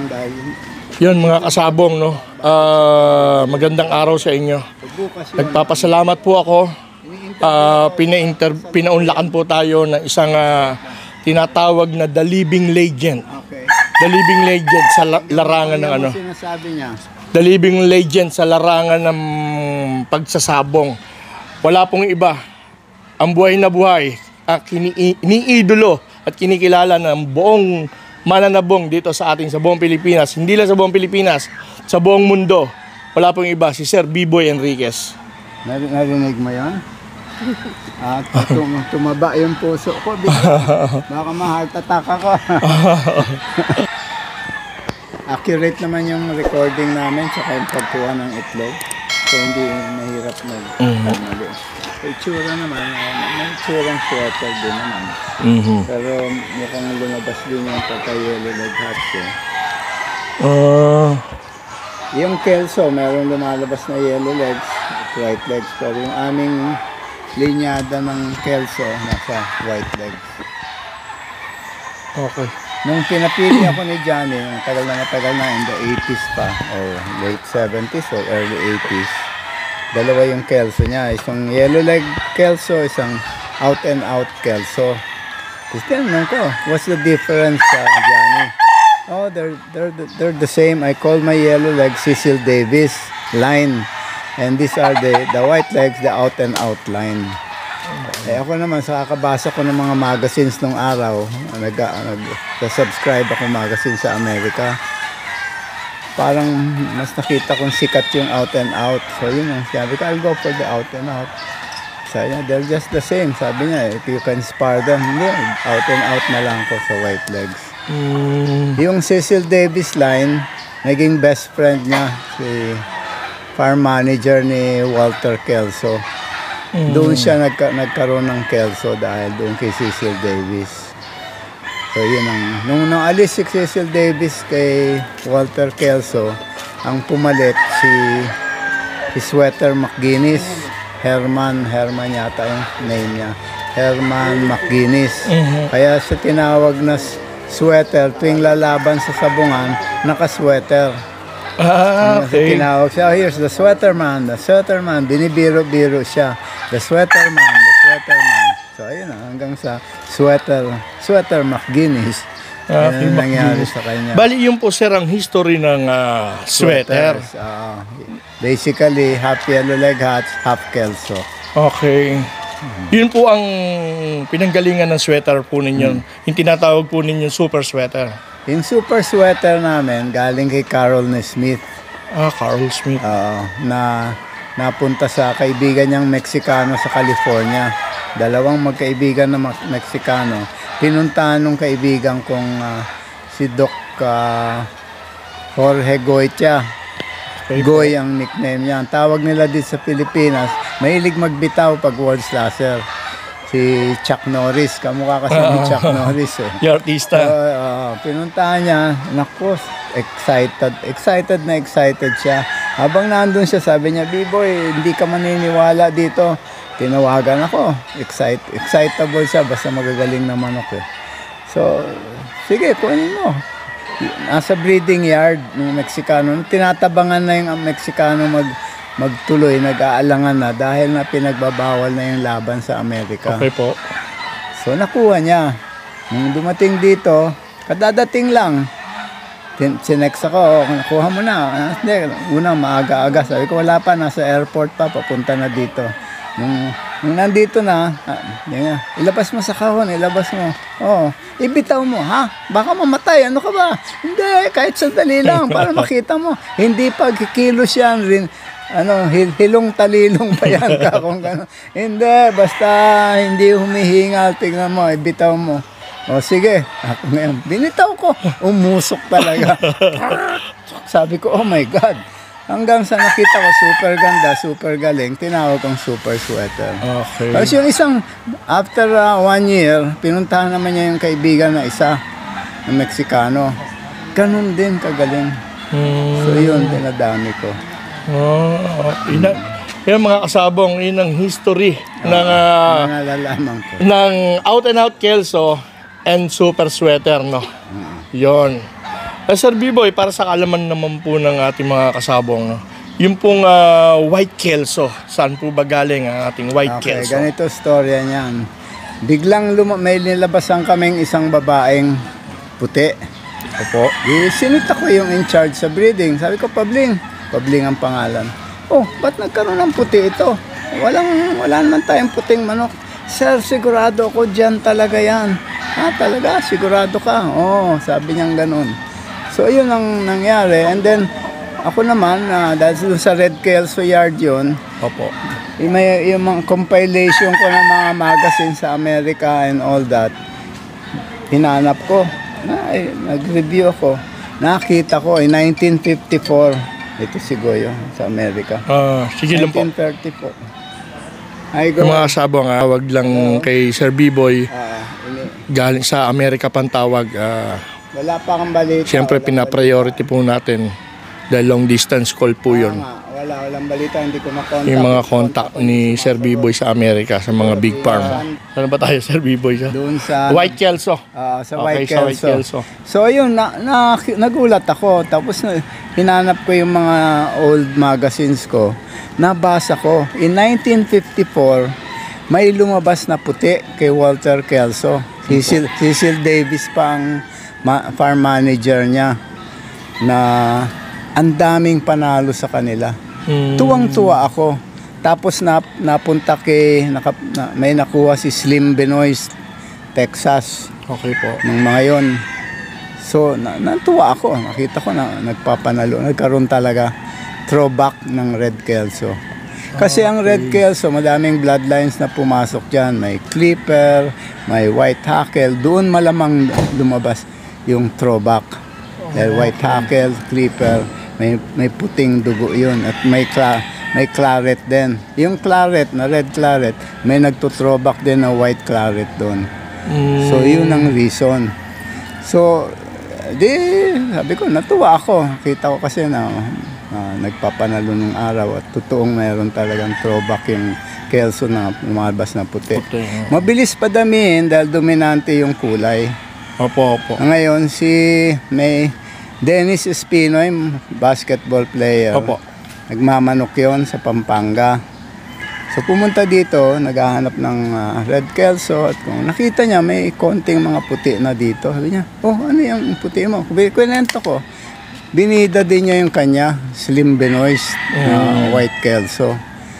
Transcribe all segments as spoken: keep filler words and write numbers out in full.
lang dahil... Yun mga kasabong, no? Uh, magandang araw sa inyo. Nagpapasalamat po ako. Uh, pina-inter- pinaunlakan po tayo ng isang uh, tinatawag na The Living Legend. Okay. The Living Legend sa la- larangan ng ano? Sinasabi niya. The Living Legend sa larangan ng pagsasabong. Wala pong iba. Ang buhay na buhay, uh, kini- iniidolo at kinikilala ng buong mananabong dito sa ating sa buong Pilipinas. Hindi lang sa buong Pilipinas, sa buong mundo. Wala pong iba, si Sir B-Boy Enriquez. Nar- narinig mo yan? At tum- tumaba yung puso ko. Baka ma-heart attack ako. Accurate naman yung recording namin sa yung pagkuha ng itlog. So hindi mahirap na. Mm-hmm. Itsura naman, may itsurang sweater din naman. Mm-hmm. Pero mukhang lumabas din yung pagka-yellow leg hats eh. Uh... Yung kelso, meron lumalabas na yellow legs, white legs. Pero yung aming linyada ng kelso, nasa white legs. Okay. Nung pinapili ako ni Johnny, yung tagal na matagal na, in the eighties pa, or late seventies or early eighties, dalawa yung kelso niya. Isang yellow leg kelso, isang out and out kelso. Tapos tinanong ko, what's the difference sa uh, Johnny? Oh, they're, they're, they're the same. I call my yellow leg Cecil Davis line. And these are the, the white legs, the out and out line. Eh ako naman, sa kakabasa ko ng mga magazines nung araw, nag, nag, subscribe ako magazine sa Amerika. Parang mas nakita kong sikat yung out and out. So yun ang sabi ko, I'll go for the out and out. Sabi niya, they're just the same. Sabi niya, if you can spar them, hindi, out and out na lang ko sa white legs. Mm. Yung Cecil Davis line, naging best friend niya, si farm manager ni Walter Kelso. Mm. Doon siya nagka, nagkaroon ng kelso dahil doon kay Cecil Davis. So yun ang, nung naalis si Cecil Davis kay Walter Kelso, ang pumalit si, si Sweater McGuinness, Herman, Herman yata yung name niya, Herman McGuinness. Mm-hmm. Kaya siya tinawag na sweater tuwing lalaban sa sabungan, naka-sweater. Ah, okay. Tinawag siya, oh, here's the sweater man, the sweater man, binibiro-biro siya, the sweater man, the sweater man. So ayun na, hanggang sa sweater, sweater McGuinness. Ah, yan ang nangyari sa kanya. Bali yung po sir ang history ng uh, sweater. Uh, basically, half yellow leg hats, half kelso. Okay. Hmm. Yun po ang pinanggalingan ng sweater po ninyo. Hmm. Yung tinatawag po ninyo super sweater. Yung super sweater namin, galing kay Carol Smith. Ah, Carol Smith. Oo, na napunta sa kaibigan niyang Meksikano sa California. Dalawang magkaibigan na Meksikano. Pinuntahan nung kaibigan kong uh, si Doc uh, Jorge Goitia. Goy ang nickname niya. Ang tawag nila dito sa Pilipinas, mahilig magbitaw pag world slasher. Si Chuck Norris, kamukha kasi ni Chuck Norris eh. Yung artista. So, uh, pinuntahan niya, naku, excited, excited na excited siya. Habang nandun siya, sabi niya, B-Boy, hindi ka maniniwala dito. Tinawagan ako, excite, excitable siya, basta magagaling naman ako. So, sige, kunin mo. Nasa breeding yard ng Meksikano, tinatabangan na yung Meksikano mag magtuloy, nag-aalangan na dahil na pinagbabawal na yung laban sa Amerika. Okay po. So nakuha niya. Nung dumating dito, kadadating lang. Sinex ako, oh, nakuha mo na. Hindi, unang maaga-aga. Sabi ko, wala pa, nasa airport pa, papunta na dito. Nung, nung nandito na, ah, yan, ilabas mo sa kahon, ilabas mo. Oo, ibitaw mo, ha? Baka mamatay, ano ka ba? Hindi, kahit sandali lang, para makita mo. Hindi pa kikilos yan rin. Ano, hil hilong talilong pa yan ka kung gano'n. Hindi, basta hindi humihingal, tignan mo, ibitaw mo. O sige, ako ngayon, binitaw ko, umusok talaga. Sabi ko, oh my God. Hanggang sa nakita ko, super ganda, super galing, tinawag kong super sweater. Okay. Tapos yung isang, after uh, one year, pinuntahan naman niya yung kaibigan na isa, na Meksikano. Ganun din kagaling. Hmm. So yun, dinadami ko. Oh, ina, yan mga kasabong, yun ang history oh, ng uh, nalalaman ko. ng out and out kelso and super sweater, no? Mm. Yon. Uh, Sir B-Boy, para sa kalaman naman po ng ating mga kasabong, no? Yung pong ah, white kelso, saan po ba galing ang ating white Okay, kelso? ganito storya niyan. Biglang luma- may nilabasan kaming isang babaeng puti. Opo. Di, sinita ko yung in charge sa breeding. Sabi ko, Pabling. Pabling ang pangalan. Oh, ba't nagkaroon ng puti ito? Walang, wala naman tayong puting manok. Sir, sigurado ako dyan talaga yan. Ah, talaga? Sigurado ka? Oo, sabi niyang ganun. So, yun ang nangyari. And then, ako naman, uh, dahil sa Red Kelso Yard yun, Opo. yung, may, yung mga compilation ko ng mga magazine sa Amerika and all that, hinanap ko. Na, eh, nag-review ako. Nakita ko, in nineteen fifty-four, ito si Goyo sa Amerika. Ah, sige lang po. nineteen thirty-four. Ay, go. Yung mga kasabong, ah, wag lang kay Sir B-Boy, Ah, ini- galing sa Amerika pang tawag. ah, wala pa kang balita. Siyempre, walang pina-priority po natin dahil long distance call po balita. yun. Ah, nga, wala, walang balita, hindi ko makontak. Yung mga contact ni Sir B-Boy sa Amerika, sa mga big farm. Saan ba tayo, Sir B-Boy? Sa Doon sa... White Kelso. Ah, sa Okay, White sa White Kelso. Kelso. So ayun, na, na, nagulat ako. Tapos na, hinanap ko yung mga old magazines ko. Nabasa ko. In nineteen fifty-four, may lumabas na puti kay Walter Kelso. Cecil, Cecil Davis pa ang ma- farm manager niya na ang daming panalo sa kanila. Hmm. Tuwang-tuwa ako. Tapos na, napunta kay, naka, na, may nakuha si Slim Benoist, Texas, Okay po. nung mga yon. So, na, natuwa ako. Nakita ko na nagpapanalo. Nagkaroon talaga throwback ng Red Kelso. Kasi ang Red Kelso, madaming bloodlines na pumasok dyan. May Clipper, may White Hackle. Doon malamang lumabas yung throwback. Dahil White Hackle, Clipper, may, may puting dugo yun. At may, cla may claret din. Yung claret, na red claret, may nagtutrowback din na white claret doon. Hmm. So, yun ang reason. So, di, sabi ko, natuwa ako. Kita ko kasi na ah, nagpapanalo ng araw at totoong mayroon talagang throwback yung Kelso na lumalabas na puti. Puti, oh. Mabilis padamihin dahil dominante yung kulay. Opo, opo. Ngayon, si may Dennis Espinoy, basketball player. Opo. Nagmamanok yon sa Pampanga. So pumunta dito, naghahanap ng ah, Red Kelso at kung nakita niya may konting mga puti na dito. Sabi niya, oh ano yung puti mo? Kwento ko. Binida din niya yung kanya, Slim Benoist na White Kelso.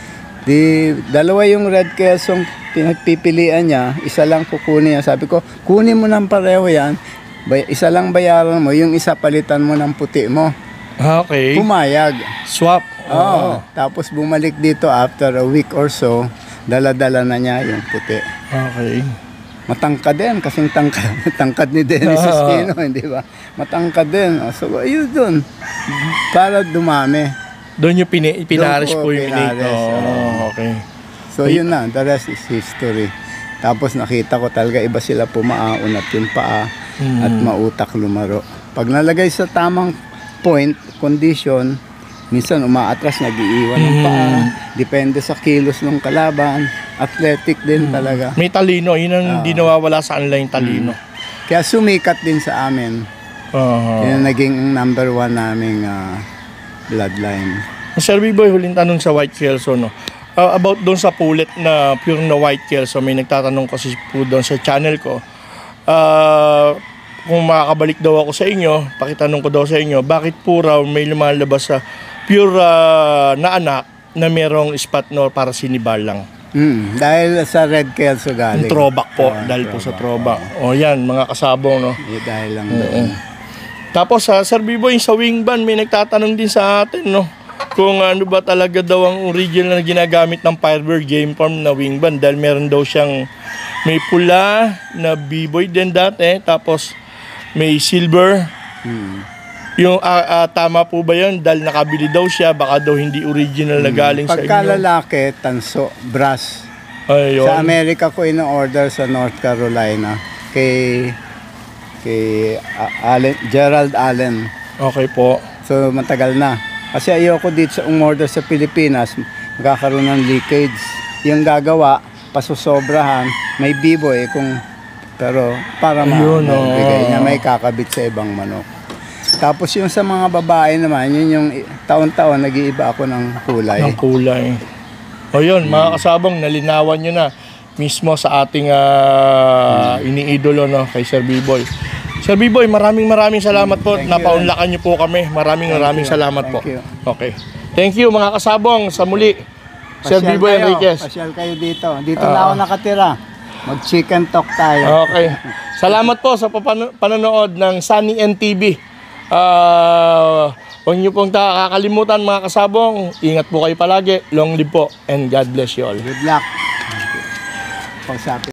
Di, dalawa yung Red Kelso pinagpipilian niya, isa lang kukunin niya. Sabi ko, kunin mo ng pareho yan, bay, isa lang bayaran mo, yung isa palitan mo ng puti mo. Okay. Pumayag. Swap. Oo. Tapos bumalik dito after a week or so, dala-dala na niya yung puti. Okay. Matangkad din, kasing tangkad, tangkad ni Dennis Ah. Espino, hindi ba? Matangkad din. So, ayun dun. Para dumami. Doon yung pini pinaris Doon ko po yung pinaris, inate. Oh, oo. okay. So, yun na. The rest is history. Tapos nakita ko talaga iba sila pumaunat yung paa at mautak lumaro. Pag nalagay sa tamang point, condition, minsan umaatras, nag-iiwan ng paa. Depende sa kilos ng kalaban. Athletic din talaga. May talino. Yun ang hindi nawawala sa kanila yung talino. Kaya sumikat din sa amin. Uh, Yun ang naging number one naming ah, bloodline. Sir B-Boy, huling tanong sa White Kelso, no? Uh, about doon sa pulet na pure na White Kelso, may nagtatanong kasi po doon sa channel ko. Uh, kung makakabalik daw ako sa inyo, pakitanong ko daw sa inyo, bakit po raw may lumalabas sa pure ah, na anak na merong spot no para sinibal lang? Mm, dahil sa Red Kelso galing. Yung throwback po, Ah, dahil po sa throwback. O yan, mga kasabong, no? Eh, dahil lang doon. Tapos sa Sir B-Boy, sa wing ban, may nagtatanong din sa atin, no? Kung ano ba talaga daw ang original na ginagamit ng Firebird Game Farm na wing ban. Dahil meron daw siyang may pula na B-Boy din dati. Tapos may silver. Hmm. Yung ah, ah, tama po ba yun? Dahil nakabili daw siya, baka daw hindi original na galing sa Pagka inyo. lalaki, tanso, brass. Ayun. Sa Amerika ko ino-order sa North Carolina kay kay ah, Allen, Gerald Allen. Okay po. So matagal na. Kasi ayoko dito sa umorder sa Pilipinas, magkakaroon ng leakage. Yung gagawa, pasusobrahan, may biboy kung pero para Ayun, ma- oh. maibigay niya, may kakabit sa ibang manok. Tapos yung sa mga babae naman, yun yung i- taon-taon nag-iiba ako ng kulay. Ng kulay. O yun, mga kasabong, nalinawan nyo na mismo sa ating ah, iniidolo, no, kay Sir B-Boy. Sir B-Boy, maraming maraming salamat po. Thank you. Napaunlakan nyo po kami. Maraming Thank maraming you. salamat po. Thank you. Okay. Thank you mga kasabong. Sa muli, Sir Pasyal B-Boy kayo, Enriquez. Pasyal kayo dito. Dito na ako nakatira. Mag-chicken talk tayo. Okay. Salamat po sa papano- panonood ng Sunny N T V. Ah, huwag niyo pong ta- kakalimutan mga kasabong. Ingat po kayo palagi. Long live po and God bless you all. Good luck. Pausapin.